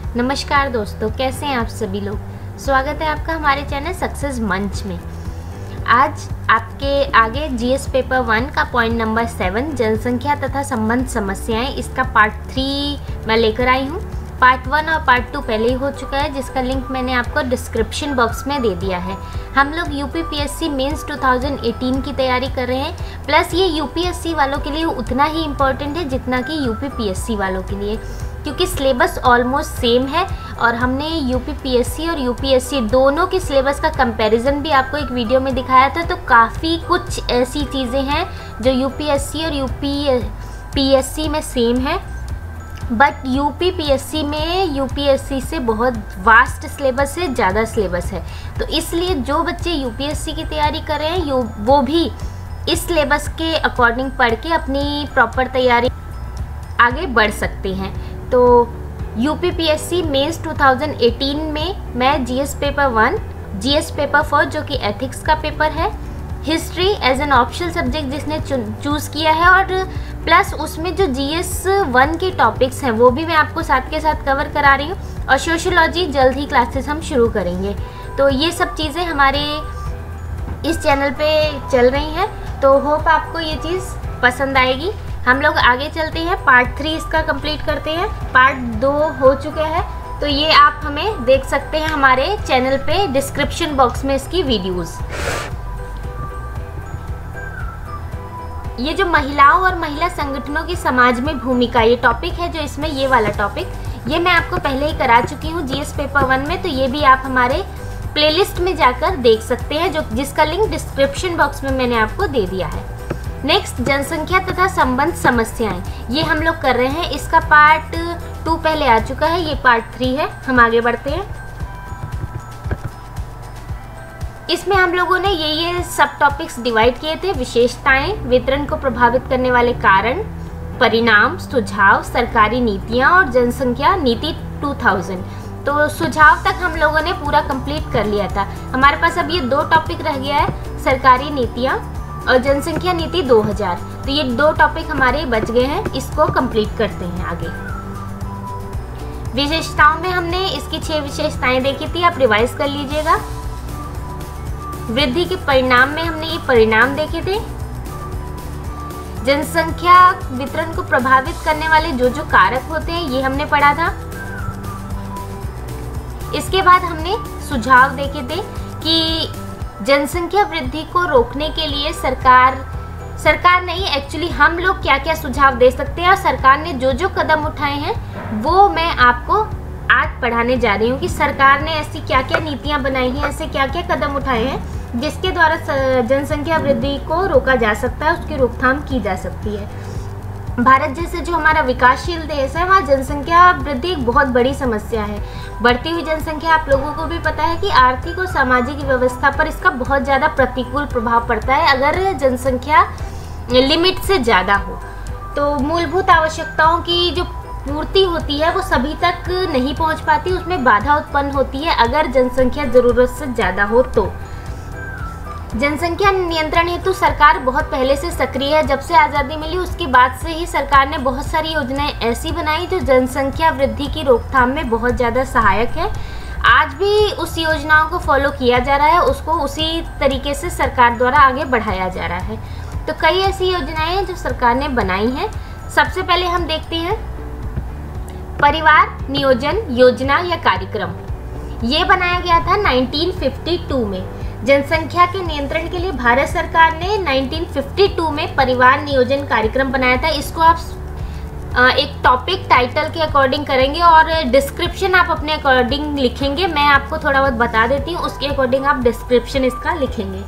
नमस्कार दोस्तों, कैसे हैं आप सभी लोग। स्वागत है आपका हमारे चैनल सक्सेस मंच में। आज आपके आगे जीएस पेपर 1 का पॉइंट नंबर 7 जनसंख्या तथा संबंध समस्याएं, इसका पार्ट 3 मैं लेकर आई हूं। पार्ट 1 और पार्ट 2 पहले ही हो चुका है, जिसका लिंक मैंने आपको डिस्क्रिप्शन बॉक्स में दे दिया है। हम लोग यूपीपीएससी मेंस 2018 की तैयारी कर रहे हैं, प्लस ये यूपीएससी वालों के लिए उतना ही इम्पोर्टेंट है जितना कि यूपीपीएससी वालों के लिए, क्योंकि सिलेबस ऑलमोस्ट सेम है। और हमने यूपीपीएससी और यूपीएससी दोनों के सिलेबस का कंपैरिजन भी आपको एक वीडियो में दिखाया था। तो काफ़ी कुछ ऐसी चीज़ें हैं जो यूपीएससी और यूपीएससी में सेम है, बट यूपीपीएससी में यूपीएससी से बहुत वास्ट सिलेबस है, ज़्यादा सिलेबस है। तो इसलिए जो बच्चे यूपीएससी की तैयारी कर रहे हैं वो भी इस सिलेबस के अकॉर्डिंग पढ़ के अपनी प्रॉपर तैयारी आगे बढ़ सकते हैं। तो यूपीपीएससी मेंस 2018 में मैं जीएस पेपर 1, जीएस पेपर 4 जो कि एथिक्स का पेपर है, history as an optional subject जिसने चूज़ किया है, और प्लस उसमें जो जीएस 1 के टॉपिक्स हैं वो भी मैं आपको साथ के साथ कवर करा रही हूँ। और सोशियोलॉजी जल्द ही क्लासेस हम शुरू करेंगे। तो ये सब चीज़ें हमारे इस चैनल पे चल रही हैं, तो होप आपको ये चीज़ पसंद आएगी। हम लोग आगे चलते हैं, पार्ट 3 इसका कंप्लीट करते हैं। पार्ट 2 हो चुके हैं, तो ये आप हमें देख सकते हैं हमारे चैनल पे डिस्क्रिप्शन बॉक्स में इसकी वीडियोस। ये जो महिलाओं और महिला संगठनों की समाज में भूमिका, ये टॉपिक है जो इसमें, ये वाला टॉपिक ये मैं आपको पहले ही करा चुकी हूँ जीएस पेपर 1 में। तो ये भी आप हमारे प्लेलिस्ट में जाकर देख सकते हैं, जिसका लिंक डिस्क्रिप्शन बॉक्स में मैंने आपको दे दिया है। नेक्स्ट, जनसंख्या तथा संबंध समस्याएं, ये हम लोग कर रहे हैं। इसका पार्ट 2 पहले आ चुका है, ये पार्ट 3 है। हम आगे बढ़ते हैं। इसमें हम लोगों ने ये सब टॉपिक्स डिवाइड किए थे: विशेषताएं, वितरण को प्रभावित करने वाले कारण, परिणाम, सुझाव, सरकारी नीतियां और जनसंख्या नीति 2000। तो सुझाव तक हम लोगों ने पूरा कंप्लीट कर लिया था। हमारे पास अब ये 2 टॉपिक रह गया है, सरकारी नीतियां और जनसंख्या नीति 2000। तो ये 2 टॉपिक हमारे बच गए हैं, इसको कंप्लीट करते हैं आगे। विशेषताओं में हमने इसकी 6 विशेषताएं देखी थी, आप रिवाइज कर लीजिएगा। वृद्धि के परिणाम में हमने ये परिणाम देखे थे। जनसंख्या वितरण को प्रभावित करने वाले जो कारक होते हैं ये हमने पढ़ा था। इसके बाद हमने सुझाव देखे थे कि जनसंख्या वृद्धि को रोकने के लिए सरकार नहीं, एक्चुअली हम लोग क्या क्या सुझाव दे सकते हैं, और सरकार ने जो कदम उठाए हैं वो मैं आपको आज पढ़ाने जा रही हूँ कि सरकार ने ऐसी क्या क्या नीतियाँ बनाई हैं, ऐसे क्या क्या कदम उठाए हैं जिसके द्वारा जनसंख्या वृद्धि को रोका जा सकता है, उसकी रोकथाम की जा सकती है। भारत जैसे जो हमारा विकासशील देश है, वहाँ जनसंख्या वृद्धि एक बहुत बड़ी समस्या है। बढ़ती हुई जनसंख्या, आप लोगों को भी पता है कि आर्थिक और सामाजिक व्यवस्था पर इसका बहुत ज़्यादा प्रतिकूल प्रभाव पड़ता है अगर जनसंख्या लिमिट से ज़्यादा हो। तो मूलभूत आवश्यकताओं की जो पूर्ति होती है वो सभी तक नहीं पहुँच पाती, उसमें बाधा उत्पन्न होती है अगर जनसंख्या ज़रूरत से ज़्यादा हो। तो जनसंख्या नियंत्रण हेतु सरकार बहुत पहले से सक्रिय है। जब से आज़ादी मिली उसके बाद से ही सरकार ने बहुत सारी योजनाएं ऐसी बनाई जो जनसंख्या वृद्धि की रोकथाम में बहुत ज़्यादा सहायक है। आज भी उस योजनाओं को फॉलो किया जा रहा है, उसको उसी तरीके से सरकार द्वारा आगे बढ़ाया जा रहा है। तो कई ऐसी योजनाएं हैं जो सरकार ने बनाई हैं। सबसे पहले हम देखते हैं परिवार नियोजन योजना या कार्यक्रम। ये बनाया गया था 1952 में। जनसंख्या के नियंत्रण के लिए भारत सरकार ने 1952 में परिवार नियोजन कार्यक्रम बनाया था। इसको आप एक टॉपिक टाइटल के अकॉर्डिंग करेंगे और डिस्क्रिप्शन आप अपने अकॉर्डिंग लिखेंगे। मैं आपको थोड़ा बहुत बता देती हूँ, उसके अकॉर्डिंग आप डिस्क्रिप्शन इसका लिखेंगे।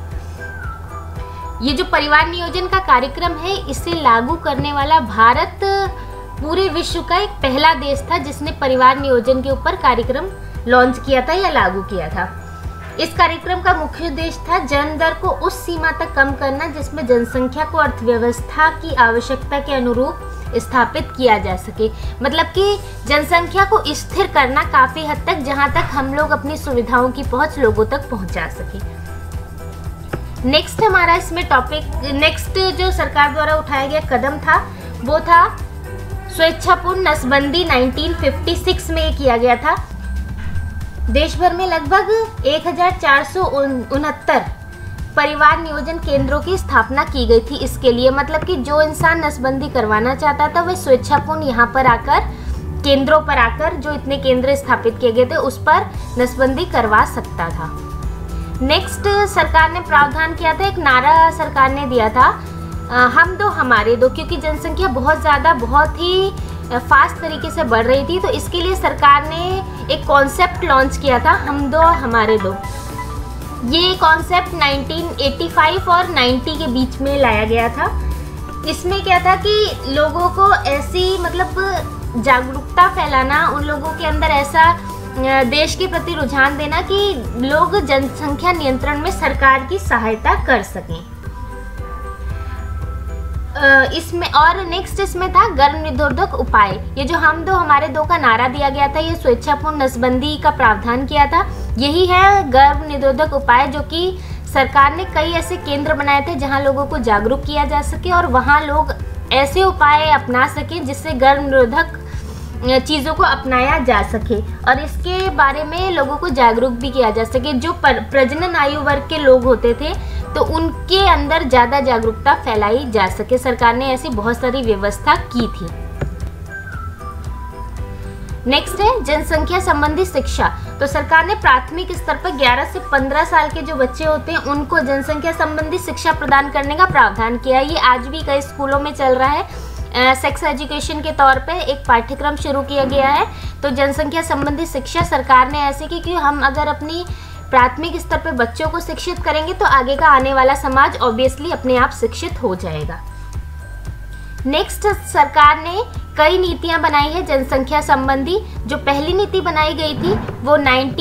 ये जो परिवार नियोजन का कार्यक्रम है, इसे लागू करने वाला भारत पूरे विश्व का एक पहला देश था जिसने परिवार नियोजन के ऊपर कार्यक्रम लॉन्च किया था या लागू किया था। इस कार्यक्रम का मुख्य उद्देश्य था जन्म दर को उस सीमा तक कम करना जिसमें जनसंख्या को अर्थव्यवस्था की आवश्यकता के अनुरूप स्थापित किया जा सके। मतलब कि जनसंख्या को स्थिर करना काफ़ी हद तक, जहां तक हम लोग अपनी सुविधाओं की पहुंच लोगों तक पहुंचा सके। नेक्स्ट हमारा इसमें टॉपिक, नेक्स्ट जो सरकार द्वारा उठाया गया कदम था वो था स्वेच्छापूर्ण नसबंदी 1956 में किया गया था। देश भर में लगभग 1469 परिवार नियोजन केंद्रों की स्थापना की गई थी इसके लिए। मतलब कि जो इंसान नसबंदी करवाना चाहता था वह स्वेच्छापूर्ण यहाँ पर आकर, केंद्रों पर आकर, जो इतने केंद्र स्थापित किए गए थे उस पर नसबंदी करवा सकता था। नेक्स्ट सरकार ने प्रावधान किया था, एक नारा सरकार ने दिया था, हम दो हमारे दो, क्योंकि जनसंख्या बहुत ज़्यादा, बहुत ही फास्ट तरीके से बढ़ रही थी। तो इसके लिए सरकार ने एक कॉन्सेप्ट लॉन्च किया था, हम दो हमारे दो। ये कॉन्सेप्ट 1985 और 90 के बीच में लाया गया था। इसमें क्या था कि लोगों को ऐसी, मतलब जागरूकता फैलाना, उन लोगों के अंदर ऐसा देश के प्रति रुझान देना कि लोग जनसंख्या नियंत्रण में सरकार की सहायता कर सकें। इसमें और नेक्स्ट इसमें था गर्भ निरोधक उपाय। ये जो हम दो हमारे दो का नारा दिया गया था, ये स्वेच्छापूर्ण नसबंदी का प्रावधान किया था। यही है गर्भ निरोधक उपाय, जो कि सरकार ने कई ऐसे केंद्र बनाए थे जहां लोगों को जागरूक किया जा सके और वहां लोग ऐसे उपाय अपना सकें जिससे गर्भ निरोधक चीज़ों को अपनाया जा सके और इसके बारे में लोगों को जागरूक भी किया जा सके। जो प्रजनन आयु वर्ग के लोग होते थे तो उनके अंदर ज़्यादा जागरूकता फैलाई जा सके। सरकार ने ऐसी बहुत सारी व्यवस्था की थी। नेक्स्ट है जनसंख्या संबंधी शिक्षा। तो सरकार ने प्राथमिक स्तर पर 11 से 15 साल के जो बच्चे होते हैं उनको जनसंख्या संबंधी शिक्षा प्रदान करने का प्रावधान किया। ये आज भी कई स्कूलों में चल रहा है। सेक्स एजुकेशन के तौर पे एक पाठ्यक्रम शुरू किया गया है। तो जनसंख्या संबंधी शिक्षा सरकार ने ऐसे की कि हम अगर अपनी प्राथमिक स्तर पे बच्चों को शिक्षित करेंगे तो आगे का आने वाला समाज ऑब्वियसली अपने आप शिक्षित हो जाएगा। नेक्स्ट, सरकार ने कई नीतियां बनाई है जनसंख्या संबंधी। जो पहली नीति बनाई गई थी वो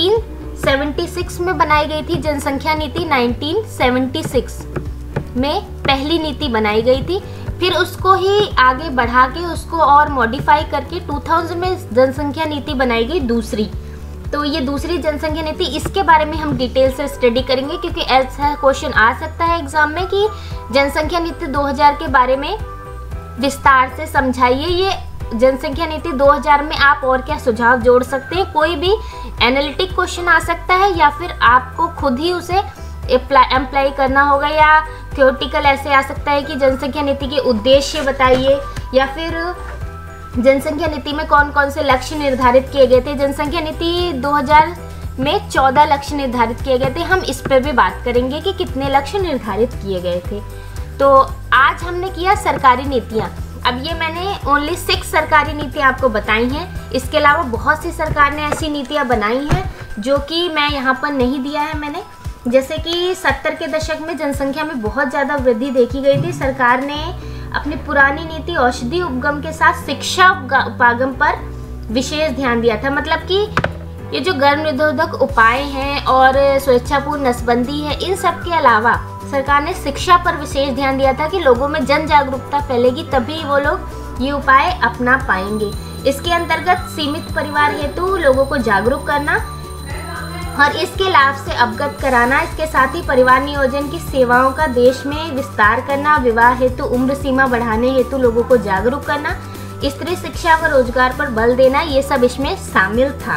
1976 में बनाई गई थी। जनसंख्या नीति 1976 में पहली नीति बनाई गई थी। फिर उसको ही आगे बढ़ा के उसको और मॉडिफाई करके 2000 में जनसंख्या नीति बनाई गई दूसरी। तो ये दूसरी जनसंख्या नीति, इसके बारे में हम डिटेल से स्टडी करेंगे क्योंकि ऐसा क्वेश्चन आ सकता है एग्जाम में कि जनसंख्या नीति 2000 के बारे में विस्तार से समझाइए। ये जनसंख्या नीति 2000 में आप और क्या सुझाव जोड़ सकते हैं। कोई भी एनालिटिक क्वेश्चन आ सकता है या फिर आपको खुद ही उसे अप्लाई करना होगा, या थ्योरेटिकल ऐसे आ सकता है कि जनसंख्या नीति के उद्देश्य बताइए, या फिर जनसंख्या नीति में कौन कौन से लक्ष्य निर्धारित किए गए थे। जनसंख्या नीति 2000 में 14 लक्ष्य निर्धारित किए गए थे। हम इस पर भी बात करेंगे कि कितने लक्ष्य निर्धारित किए गए थे। तो आज हमने किया सरकारी नीतियाँ। अब ये मैंने ओनली 6 सरकारी नीतियाँ आपको बताई हैं। इसके अलावा बहुत सी सरकार ने ऐसी नीतियाँ बनाई हैं जो कि मैं यहाँ पर नहीं दिया है मैंने। जैसे कि 70 के दशक में जनसंख्या में बहुत ज़्यादा वृद्धि देखी गई थी। सरकार ने अपनी पुरानी नीति औषधि उपगम के साथ शिक्षा उपागम पर विशेष ध्यान दिया था। मतलब कि ये जो गर्भ निरोधक उपाय हैं और स्वेच्छापूर्ण नसबंदी है, इन सब के अलावा सरकार ने शिक्षा पर विशेष ध्यान दिया था कि लोगों में जन जागरूकता फैलेगी तभी वो लोग ये उपाय अपना पाएंगे। इसके अंतर्गत सीमित परिवार हेतु लोगों को जागरूक करना और इसके लाभ से अवगत कराना, इसके साथ ही परिवार नियोजन की सेवाओं का देश में विस्तार करना, विवाह हेतु उम्र सीमा बढ़ाने हेतु लोगों को जागरूक करना, स्त्री शिक्षा व रोजगार पर बल देना, ये सब इसमें शामिल था।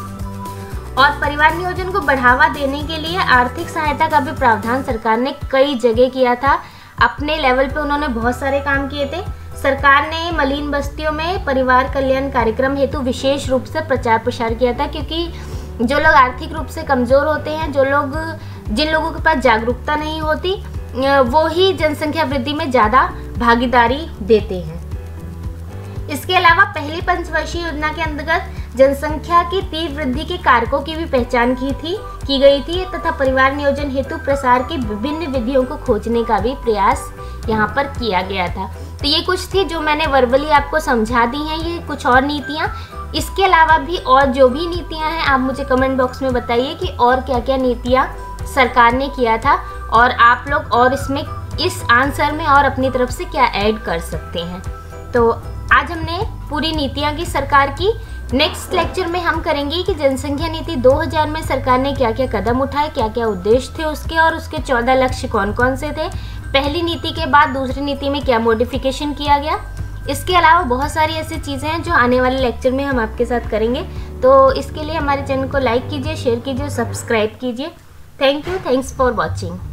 और परिवार नियोजन को बढ़ावा देने के लिए आर्थिक सहायता का भी प्रावधान सरकार ने कई जगह किया था। अपने लेवल पे उन्होंने बहुत सारे काम किए थे। सरकार ने मलिन बस्तियों में परिवार कल्याण कार्यक्रम हेतु विशेष रूप से प्रचार प्रसार किया था, क्योंकि जो लोग आर्थिक रूप से कमज़ोर होते हैं, जिन लोगों के पास जागरूकता नहीं होती, वो ही जनसंख्या वृद्धि में ज़्यादा भागीदारी देते हैं। इसके अलावा पहली पंचवर्षीय योजना के अंतर्गत जनसंख्या की तीव्र वृद्धि के कारकों की भी पहचान की गई थी तथा परिवार नियोजन हेतु प्रसार की विभिन्न विधियों को खोजने का भी प्रयास यहाँ पर किया गया था। तो ये कुछ थी जो मैंने वर्बली आपको समझा दी हैं, ये कुछ और नीतियाँ। इसके अलावा भी और जो भी नीतियाँ हैं आप मुझे कमेंट बॉक्स में बताइए कि और क्या क्या नीतियाँ सरकार ने किया था और आप लोग और इसमें इस आंसर में और अपनी तरफ से क्या ऐड कर सकते हैं। तो आज हमने पूरी नीतियाँ की सरकार की। नेक्स्ट लेक्चर में हम करेंगे कि जनसंख्या नीति 2000 में सरकार ने क्या क्या कदम उठाए, क्या क्या उद्देश्य थे उसके और उसके 14 लक्ष्य कौन कौन से थे। पहली नीति के बाद दूसरी नीति में क्या मॉडिफिकेशन किया गया, इसके अलावा बहुत सारी ऐसी चीज़ें हैं जो आने वाले लेक्चर में हम आपके साथ करेंगे। तो इसके लिए हमारे चैनल को लाइक कीजिए, शेयर कीजिए, सब्सक्राइब कीजिए। Thank you, thanks for watching.